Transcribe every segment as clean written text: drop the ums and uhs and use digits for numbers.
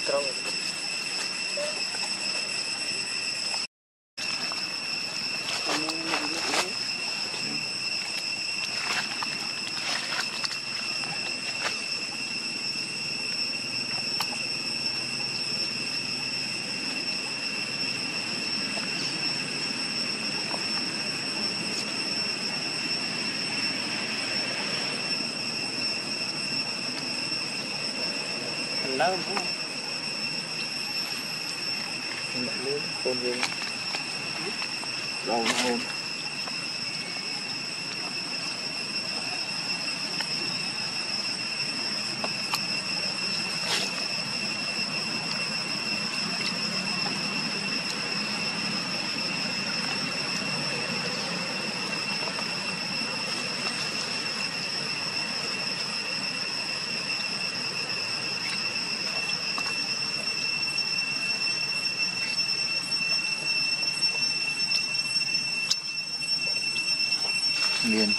trâu. Lớn không? Mình đặt luôn, tôm gì? Rau hôn. Miền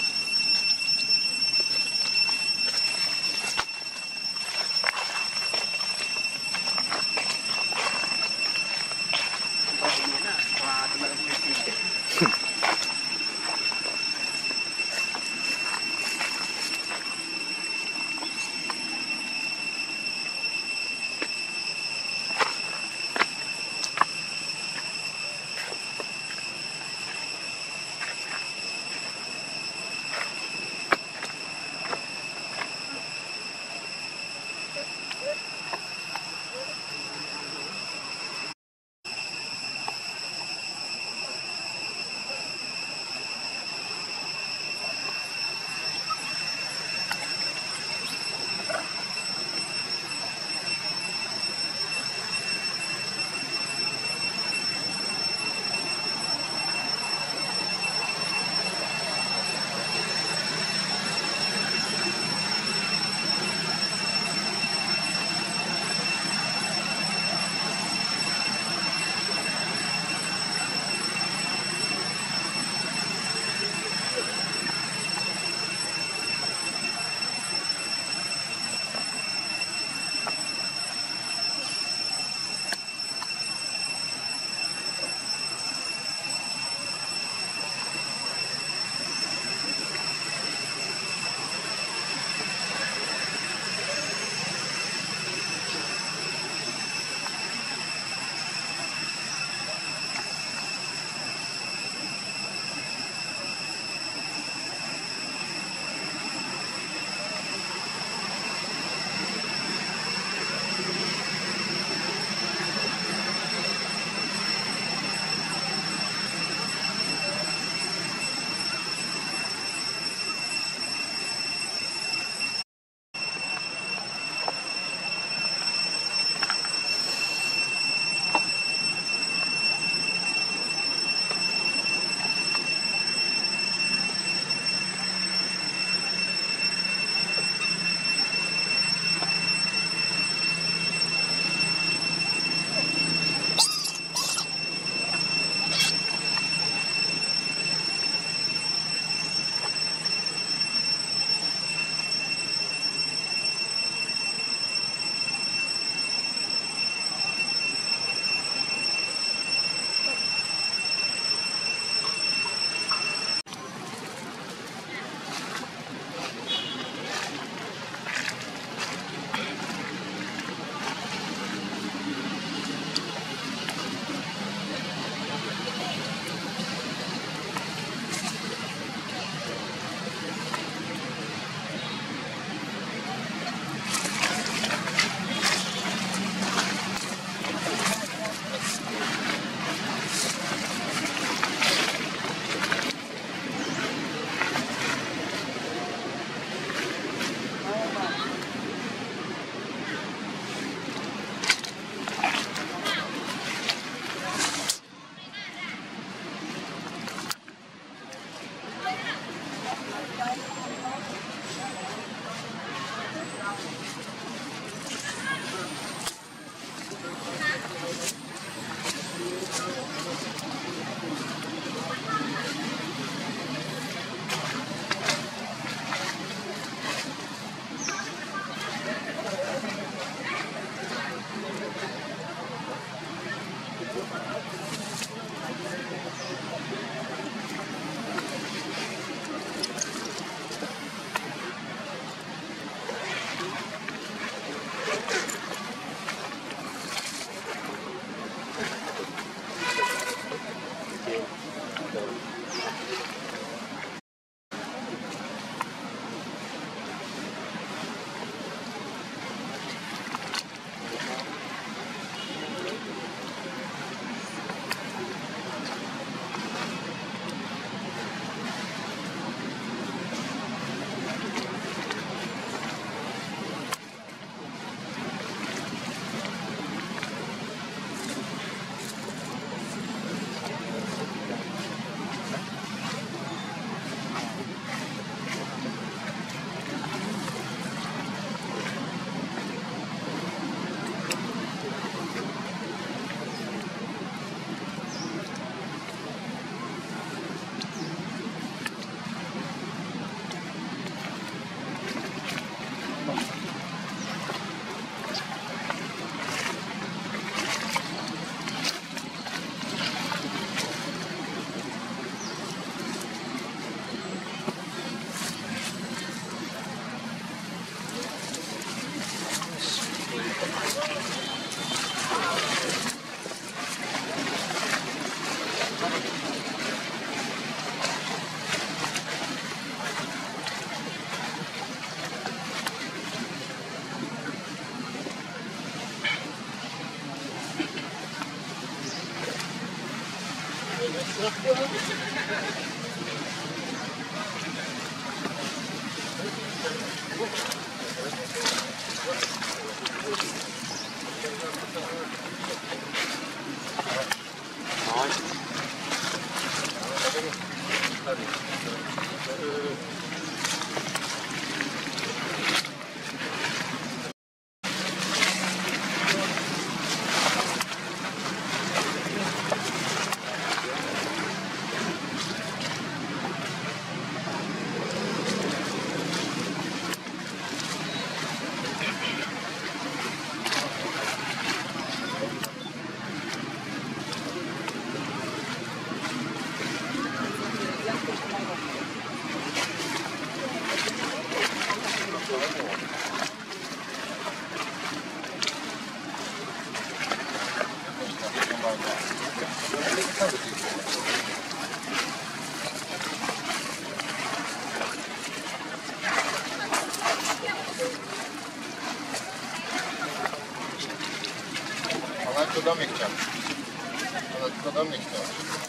Ona tylko do mnie chciała. Ona tylko do mnie chciała.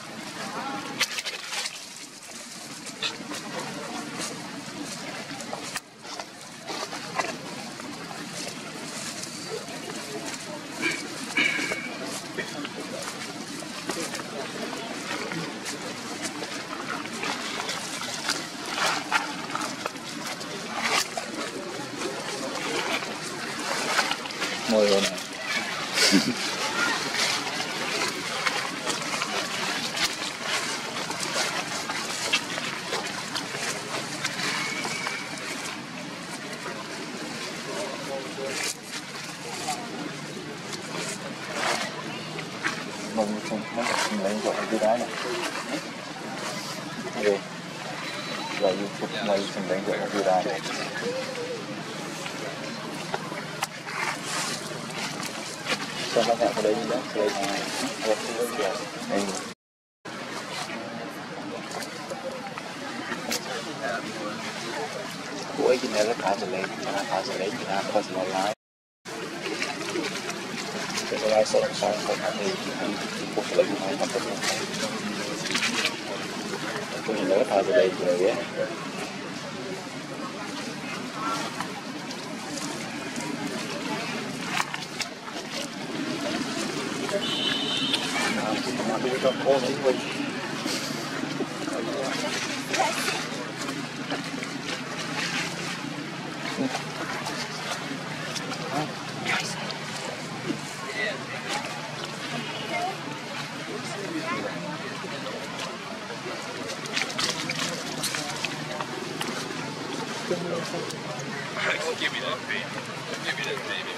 Ngồi rồi này. Mông không nó lấy gọi cái đá này. Đây. Rồi YouTube này không lấy gọi cái đá này. Sao nó gặp ở đây đó, đây này, đây. Cuối cái này nó thả ra lên, thì nó có gì lái. Cái lái sau không phải thì buộc lại cái này không có được. Cái này nó thả ra lên rồi á. Trong cô những mình Give me that baby. Give me that baby.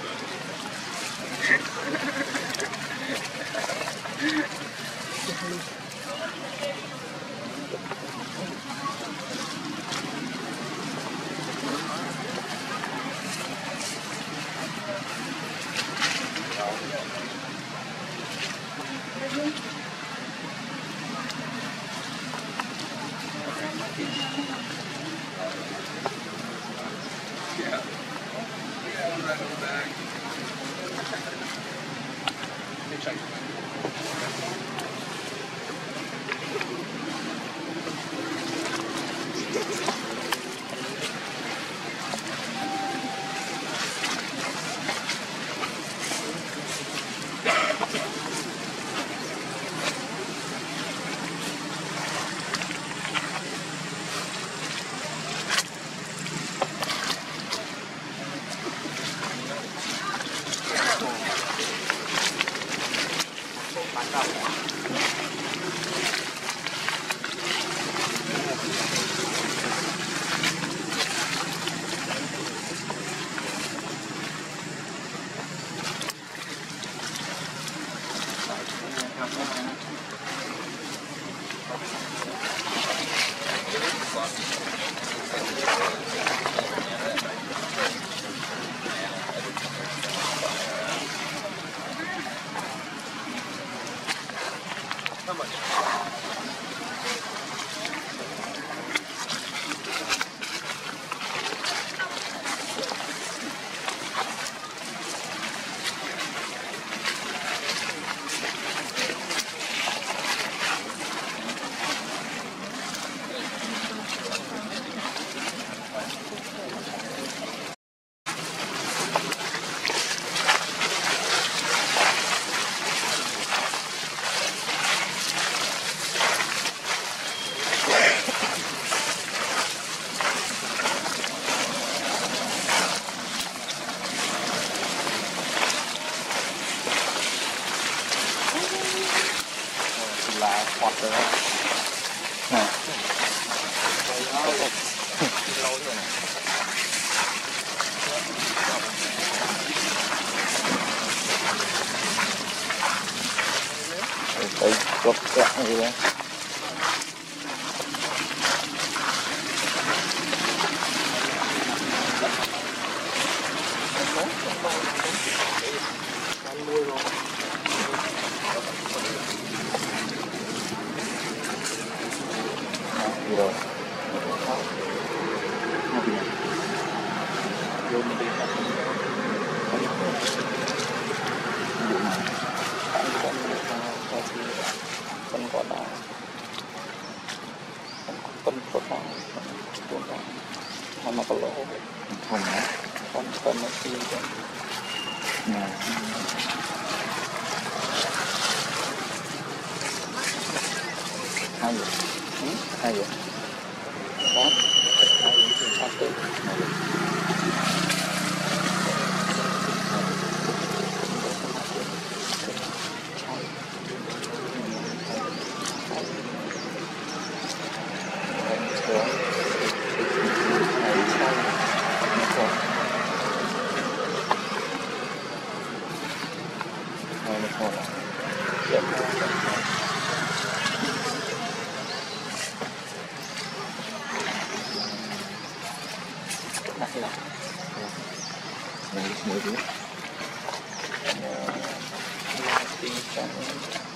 hot rồi đó. Nè. Lâu rồi nè. Tới gốc lặng gì đó. Gì rồi. Vô mình đi tập. Con có đá, con có đá, con đá, mà có lỗ, không á, con nó chi vậy, nè, hai vậy, hai vậy, đó, hai vậy, hai tư, Hãy subscribe cho kênh Ghiền Mì Gõ để không bỏ lỡ những video hấp dẫn.